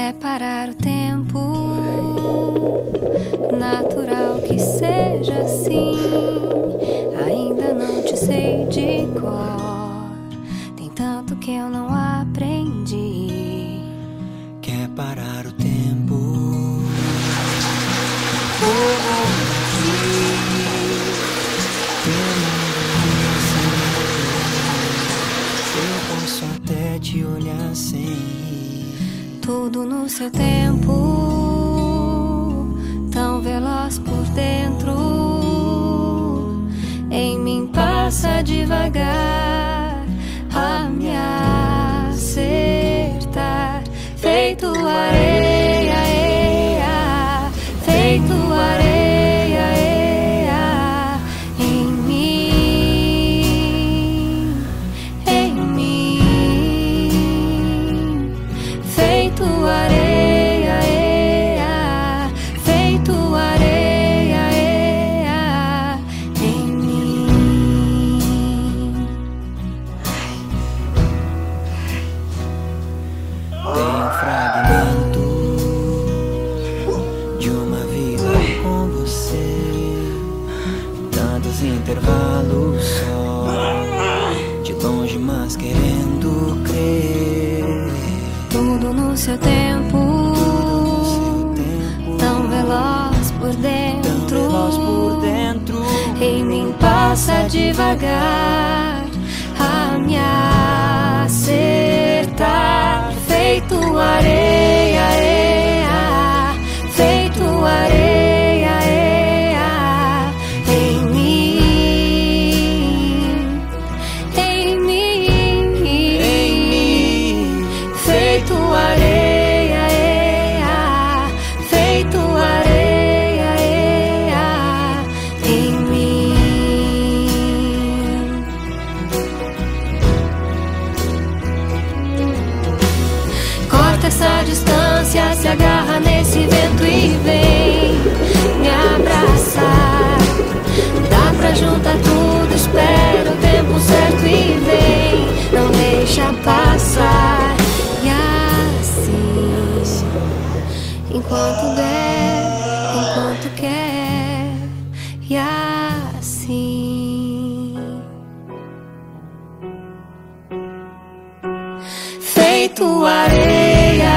Quer parar o tempo, natural que seja assim. Ainda não te sei de cor, tem tanto que eu não aprendi. Quer parar o tempo, eu posso até te olhar sem rir. Tudo no seu tempo, tão veloz por dentro. Em mim passa devagar a me acertar. Feito areia, feito areia, em mim, feito areia, feito areia, em mim. Tem um fragmento de uma vida com você, tantos intervalos só, de longe mas querendo crer. Tudo no seu tempo, tão veloz por dentro. Em mim passa devagar a me acertar. Feito areia, feito areia, em mim, feito areia, feito areia, em mim. Corta essa distância, se agarra nesse vento e vem me abraçar. Dá pra juntar tudo, espera o tempo certo e vem, não deixa passar. E assim, enquanto der, enquanto quer, e assim, feito areia,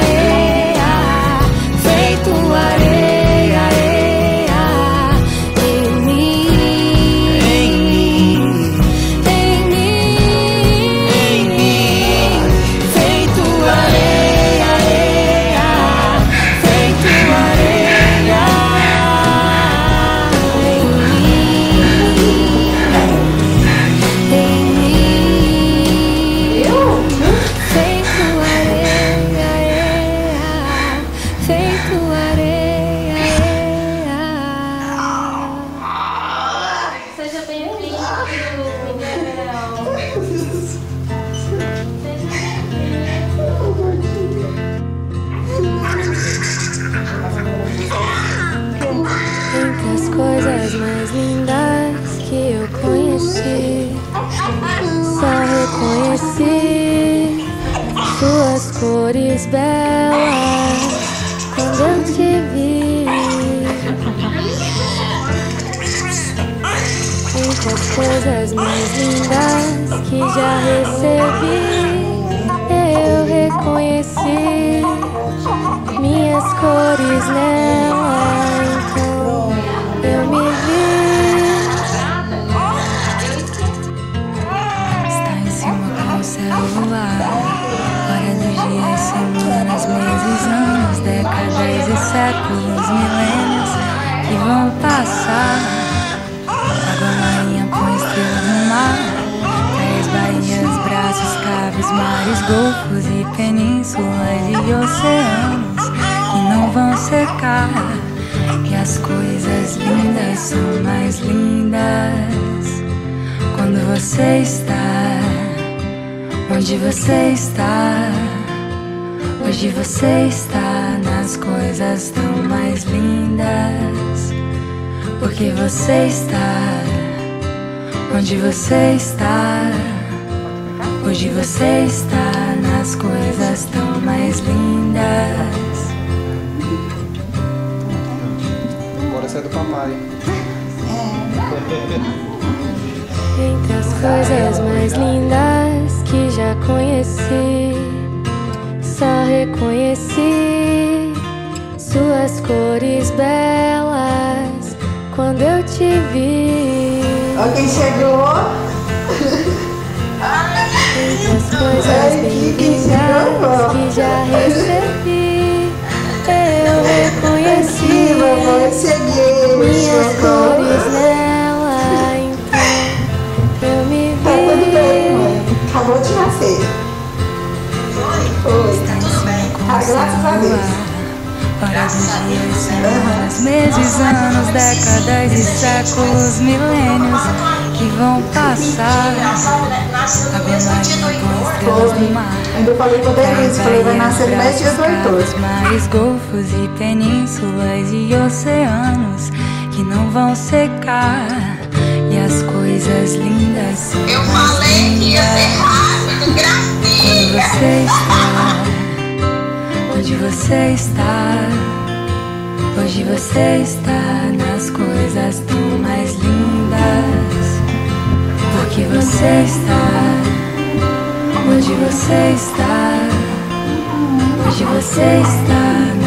feito areia, em mim, feito areia, feito areia, em mim, feito areia, feito areia. Seja bem-vindo, Miguel. Entre as coisas mais lindas que eu conheci, só reconheci suas cores belas quando eu te vi. Entre as coisas mais lindas que já recebi, eu reconheci minhas cores nela. Então eu me vi. Está em cima com o celular, hora dos dias, semanas, meses, anos, décadas e séculos, milênios que vão passar. Água marinha com estrelas no mar, praias, baías, braços, caves, mares, golfos e penínsulas e oceanos que não vão secar. E as coisas lindas são mais lindas quando você está onde você está. Hoje você está nas coisas tão mais lindas, porque você está onde você está. Hoje você está nas coisas tão mais lindas. pai. Entre as coisas mais lindas que já conheci, só reconheci suas cores belas quando eu te vi. Olha quem chegou. Entre as coisas bem lindas que já recebi, eu reconheci minhas cores nela, então eu me vi. Tá tudo bem, mãe. Acabou de nascer. Foi. Ah, graças a Deus. Horas, dias, semanas, meses, anos, décadas e séculos, milênios que vão passar. Ave Maria com estrelas do mar. Ainda falei com o Denise, falei, vai nascer 10 dias do Heitor. Mares, golfos e penínsulas e oceanos que não vão secar. E as coisas lindas são Eu falei que ia ser rápido, gracinha. Onde você está? Hoje você está nas coisas tão mais lindas. Porque você está? Onde você está? Hoje você está